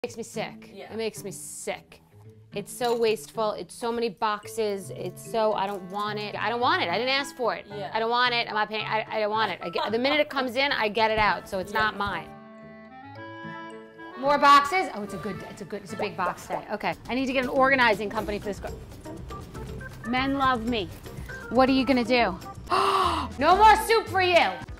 Makes me sick. Yeah. It makes me sick. It's so wasteful. It's so many boxes. It's so, I don't want it. I don't want it. I didn't ask for it. Yeah. I don't want it. I'm not paying. I don't want it. The minute it comes in, I get it out. So it's not mine. More boxes? Oh, it's a big box today. Okay. I need to get an organizing company for this. Men love me. What are you gonna do? No more soup for you.